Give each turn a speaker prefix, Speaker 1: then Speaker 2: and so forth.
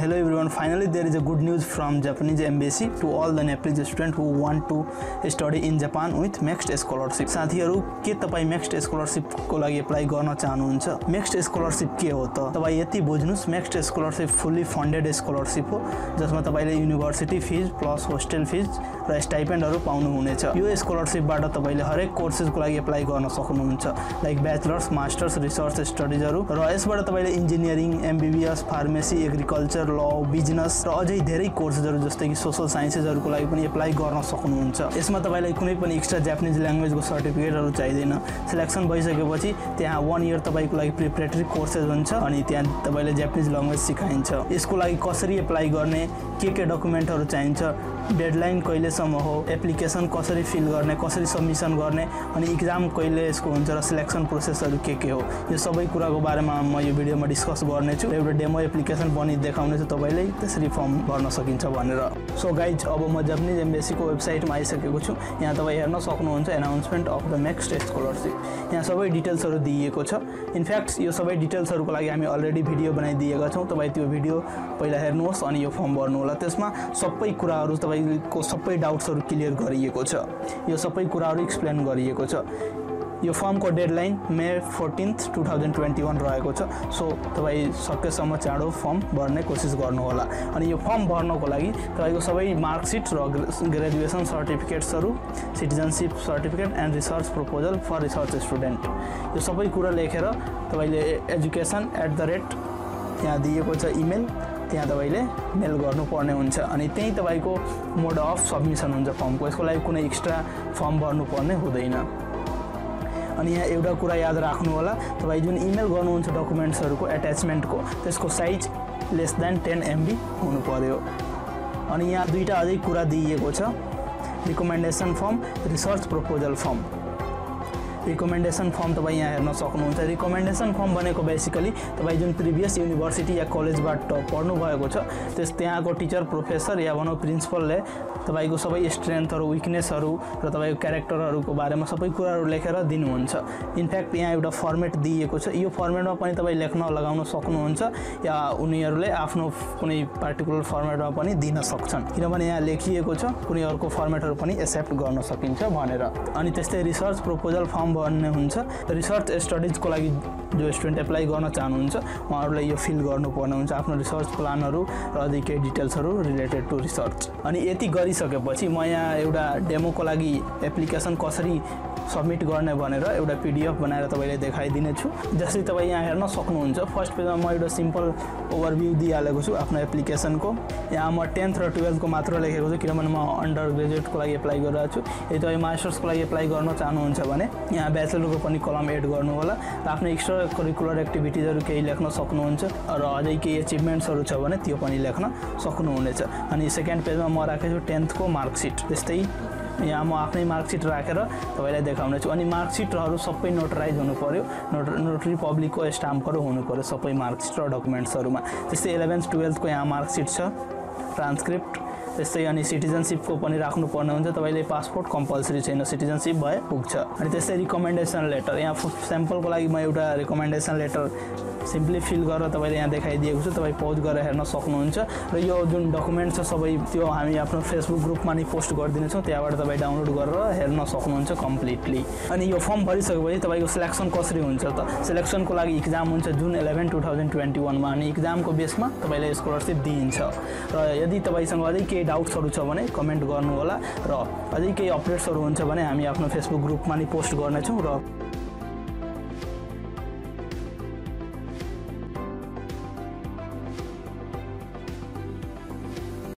Speaker 1: Hello everyone, finally there is a good news from Japanese embassy to all the Nepalese students who want to study in Japan with MEXT Scholarship. साथीहरु के तपाई MEXT Scholarship को लागि apply गर्न चाहनुहुन्छ? MEXT Scholarship के हो त? तपाई यति बुझ्नुस्, MEXT Scholarship fully funded scholarship हो जसमा तपाईले university fees plus hostel fees र स्टाइपेन्डहरु पाउनु हुनेछ। यो स्कॉलरशिप बाट तपाईले हरेक कोर्सेस को लागि अप्लाई गर्न सक्नुहुन्छ, लाइक ब्याचलर्स, मास्टर्स, रिसर्च स्टडीजहरु र यसबाट तपाईले engineering, MBBS, pharmacy, agriculture, law, business र अझै धेरै कोर्सेसहरु जस्तै कि सोशल साइन्सेसहरुको लागि पनि अप्लाई गर्न सक्नुहुन्छ। यसमा तपाईलाई कुनै पनि एक्स्ट्रा जापानिज ल्याङ्ग्वेजको सर्टिफिकेटहरु चाहिदैन। सिलेक्सन भइसकेपछि त्यहाँ 1 इयर तपाईको लागि प्रिपरेटरी कोर्सेस हुन्छ अनि त्यहाँ तपाईले जापानिज ल्याङ्ग्वेज सिकाइन्छ। यसको लागि कसरी अप्लाई गर्ने, के डकुमेन्टहरु चाहिन्छ, डेडलाइन कहिलेसम्म हो, एप्लिकेसन कसरी फिल गर्ने, कसरी सबमिसन गर्ने अनि एक्जाम कहिले यसको हुन्छ र सिलेक्सन प्रोसेसहरु के हो, यो सबै कुराको बारेमा म यो भिडियोमा डिस्कस गर्ने छु। एउटा डेमो एप्लिकेसन पनि देखाउने छु तपाईलाई त्यसरी फर्म भर्न सकिन्छ भनेर। सो गाइज, अब म जापानिज एम्बेसीको वेबसाइटमा आइसकेको छु। यहाँ तपाई हेर्न सक्नुहुन्छ announcement of the MEXT scholarship. यहाँ सबै डिटेल्सहरु दिएको छ। इनफ्याक्ट यो सबै डिटेल्सहरुको लागि हामी अलरेडी भिडियो बनाइदिएका छौं। तपाई त्यो भिडियो पहिला हेर्नुहोस् अनि यो फर्म भर्नु होला। त्यसमा सबै कुराहरु तपाईको सबै डाउट्सहरु क्लियर गरिएको छ। यो सबै कुराहरु एक्सप्लेन गरिएको छ। यो फर्मको डेडलाइन मे 14 2021 रहेको छ। सो तपाई सकेसम्म चाँडो फर्म भर्ने कोसिस गर्नु होला। अनि यो फर्म भर्नको लागि तपाईको सबै मार्कशिट र ग्रेजुएसन सर्टिफिकेट्सहरु, citizenship certificate and research proposal for research student, यो सबै कुरा लेखेर तपाईले education@ यहाँ दिएको छ इमेल, त्यहाँ तपाईले मेल गर्नुपर्ने हुन्छ अनि त्यही तपाईको मोड अफ सबमिसन हुन्छ फर्मको। यसको लागि कुनै एक्स्ट्रा फर्म भर्नुपर्ने हुँदैन। अनि यहाँ एउटा कुरा याद राख्नु होला, तपाई जुन इमेल गर्नुहुन्छ डकुमेन्ट्सहरुको एट्याचमेन्टको त्यसको साइज लेस देन 10 MB हुनु पर्यो। अनि यहाँ दुईटा अझै कुरा दिएको छ, recommendation form, research proposal form. Recommendation form तपाई यहाँ हेर्न सक्नुहुन्छ। रिकमेन्डेसन फर्म भनेको बेसिकली तपाई जुन प्रिभियस युनिभर्सिटी या कलेजबाट पढ्नु भएको छ त्यहाँको टिचर, प्रोफेसर या भनौं प्रिन्सिपलले तपाईको सबै स्ट्रेन्थहरु, विकनेसहरु र तपाईको क्यारेक्टरहरुको बारेमा सबै कुराहरु लेखेर दिनुहुन्छ। इनफ्याक्ट यहाँ एउटा फर्मेट दिएको छ। यो फर्मेटमा पनि तपाई लेख्न लगाउन सक्नुहुन्छ या उनीहरुले आफ्नो कुनै पार्टिकुलर फर्मेटमा पनि दिन सक्छन्, किनभने यहाँ लेखिएको छ कुनै अर्को फर्मेटहरु पनि एक्सेप्ट गर्न सकिन्छ भनेर। अनि त्यस्तै रिसर्च प्रपोजल फर्म भन्ने हुन्छ। रिसर्च स्टडीजको लागि जो स्टुडेन्ट अप्लाई गर्न चाहनुहुन्छ उहाँहरुले यो फिल गर्नुपर्ने हुन्छ, आफ्नो रिसर्च प्लानहरु र अझै केही डिटेल्सहरु रिलेटेड टु रिसर्च। अनि यति गरिसकेपछि म यहाँ एउटा डेमोको लागि एप्लिकेसन कसरी सबमिट गर्ने भनेर एउटा PDF बनाएर तपाईले देखाइदिने छु। जसरी तपाई यहाँ हेर्न सक्नुहुन्छ, फर्स्ट पेजमा म एउटा सिम्पल ओभरभ्यू दिइहालेको छु आफ्नो एप्लिकेसनको। यहाँ म 10th र 12th को मात्र लेखेको छु किनभने म अन्डर ग्रेजुएटको लागि अप्लाई गरिरहेको छु। यदि तपाई मास्टर्सको लागि अप्लाई गर्न चाहनुहुन्छ भने यहाँ ब्याचलरको पनि कलम एड गर्नु होला र आफ्नो एक्स्ट्रा करिकुलर एक्टिभिटिजहरु केही लेख्न सक्नुहुन्छ र अझै केही अचिभमेन्ट्सहरु छ भने त्यो पनि लेख्न सक्नुहुनेछ। अनि सेकेन्ड पेजमा म राखेछु 10th को मार्कशिट। त्यस्तै यहाँ म आफ्नै मार्कशिट राखेर तपाईलाई देखाउने छु। अनि मार्कशिटहरु सबै नोटराइज हुनु पर्यो, नोटरी पब्लिकको स्टाम्पहरु हुनु पर्यो सबै मार्कशिट र डकुमेन्ट्सहरुमा। त्यस्तै 11th 12th को यहाँ मार्कशिट छ, ट्रान्सक्रिप्ट। त्यस्तै अनि सिटिजनशिपको पनि राख्नु पर्ने हुन्छ। तपाईले पासपोर्ट कम्पल्सरी छैन, सिटिजनशिप भए पुग्छ। अनि त्यस्तै रिकमेन्डेसन लेटर, यहाँ स्याम्पलको लागि म एउटा रिकमेन्डेसन लेटर सिम्पली फिल गरेर तपाईले यहाँ देखाइदिएको छु। तपाई पौज गरेर हेर्न सक्नुहुन्छ र यो जुन डकुमेन्ट छ सबै त्यो हामी आफ्नो फेसबुक ग्रुपमा नि पोस्ट गरिदिने छौं, त्यहाँबाट तपाई डाउनलोड गरेर हेर्न सक्नुहुन्छ कम्प्लिटली। अनि यो फर्म भरिसकेपछि तपाईको सिलेक्सन कसरी हुन्छ त? सिलेक्सनको लागि एक्जाम हुन्छ जुन 11 2021 मा अनि एक्जामको बेसमा तपाईलाई स्कॉलरशिप दिइन्छ। र यदि तपाईसँग अझै केही डाउट्सहरु छ भने कमेन्ट गर्नु होला र अझै केही अपडेट्सहरु हुन्छ भने हामी आफ्नो फेसबुक ग्रुपमा नि पोस्ट गर्ने छौं र